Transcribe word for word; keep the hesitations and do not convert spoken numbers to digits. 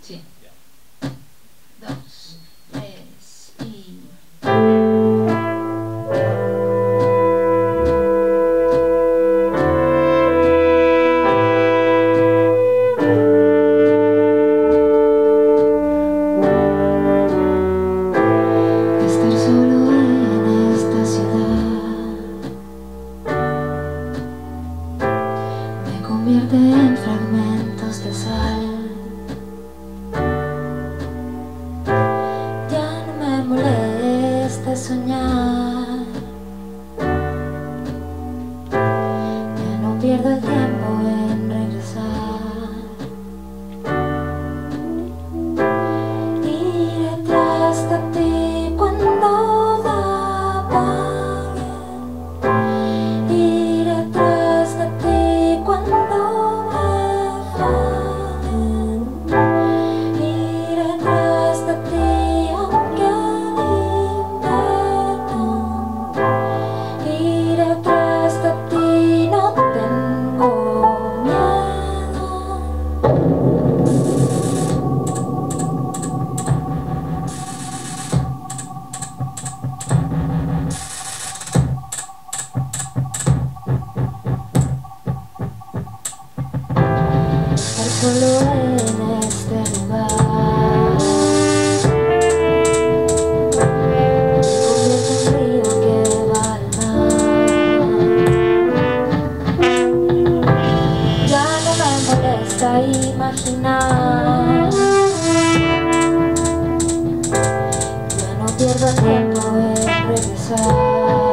Sí. Dos, tres y... Estar solo en esta ciudad me convierte en fragmentos de sal. Ya no me molesta soñar, ya no pierdo el tiempo en regresar. Iré tras de ti cuando la apague, iré tras de ti cuando me fallen, iré tras de ti aunque el invierno, iré tras de ti, no tengo miedo. Estar solo en este lugar me convierte en río que va al mar. Ya no me molesta imaginar, ya no pierdo el tiempo en regresar.